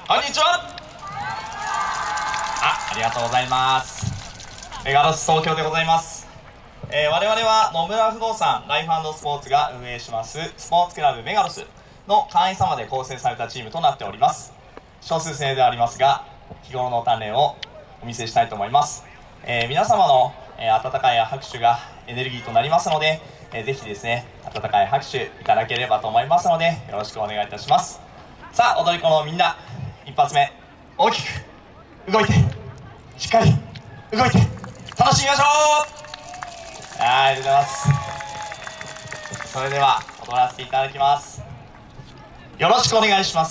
こんにちは。ありがとうございます。メガロス東京でございます。我々は野村不動産ライフ&スポーツが運営しますスポーツクラブメガロスの会員様で構成されたチームとなっております。少数制ではありますが日頃の鍛錬をお見せしたいと思います。皆様の、温かい拍手がエネルギーとなりますので、ぜひですね温かい拍手いただければと思いますのでよろしくお願いいたします。さあ踊り子のみんな、一発目大きく動いてしっかり動いて楽しみましょう。ありがとうございます。それでは踊らせていただきます。よろしくお願いします。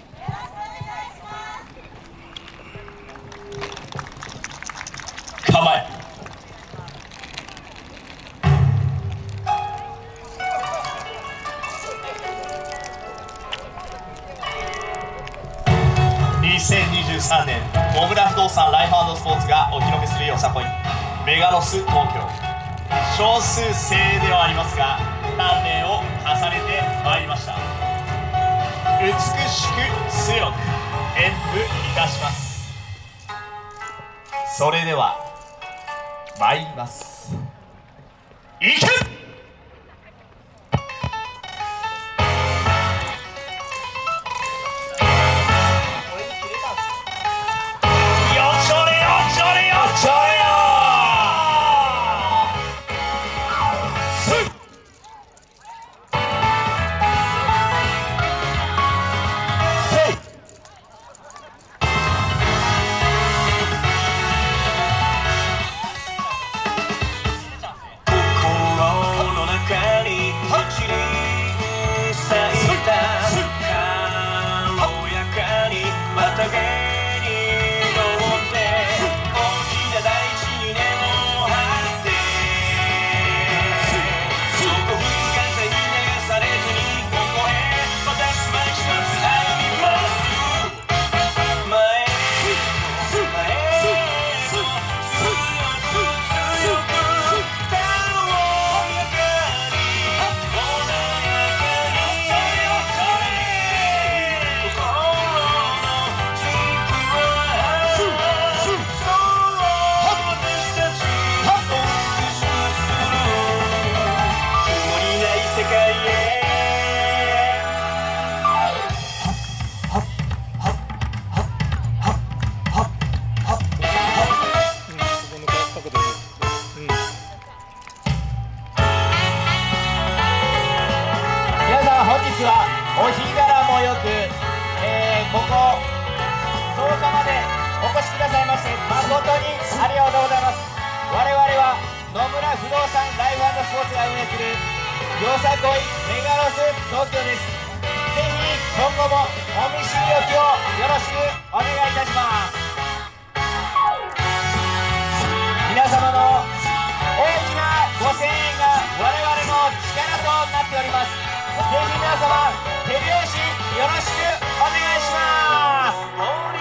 構え。2023年野村不動産ライフ&スポーツがお披露目するよさこいメガロス東京。少数精鋭ではありますが鍛錬を重ねてまいりました。美しく強く演舞いたします。それでは参ります。いけ。お日柄もよく、ここ草加までお越しくださいまして誠にありがとうございます。我々は野村不動産ライフ&スポーツが運営するよさこいメガロス東京です。ぜひ今後もお見知りおきをよろしくお願いいたします。皆様の大きなご声援が我々の力となっております。ぜひ皆様手拍子よろしくお願いします。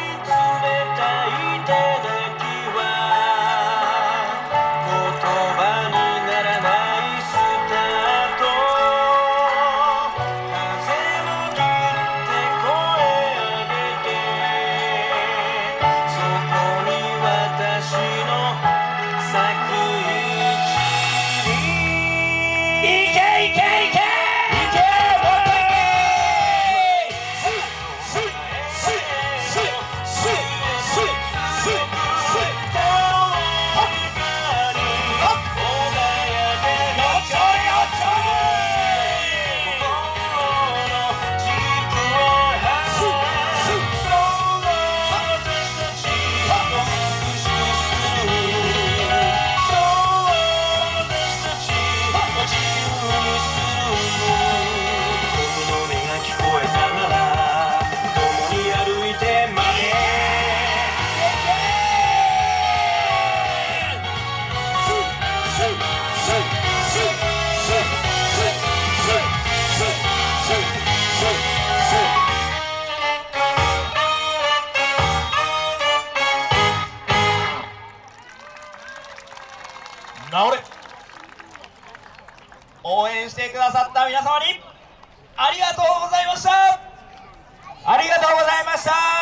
応援してくださった皆様にありがとうございました。ありがとうございました。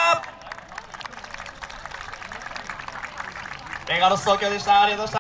メガロス東京でした。ありがとうございました。